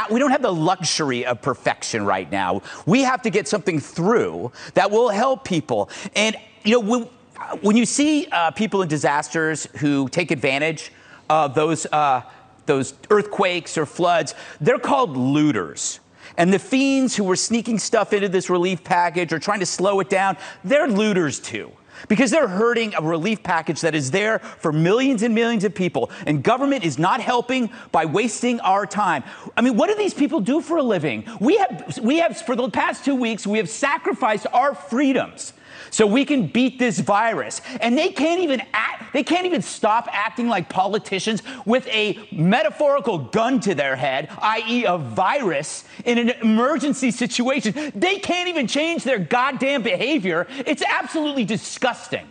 We don't have the luxury of perfection right now. We have to get something through that will help people. And, you know, when you see people in disasters who take advantage of those earthquakes or floods, they're called looters. And the fiends who were sneaking stuff into this relief package or trying to slow it down, they're looters too. Because they're hurting a relief package that is there for millions and millions of people. And government is not helping by wasting our time. I mean, what do these people do for a living? We have for the past 2 weeks, we have sacrificed our freedoms so we can beat this virus. And they can't even stop acting like politicians with a metaphorical gun to their head, i.e. a virus in an emergency situation. They can't even change their goddamn behavior. It's absolutely disgusting.